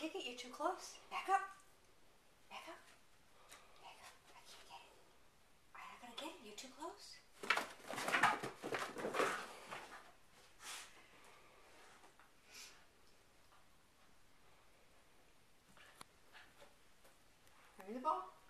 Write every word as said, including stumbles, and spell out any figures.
kick it. You're too close. Back up. Back up. Back up. I can't get it. I'm not gonna get it. You're too close. Give me the ball.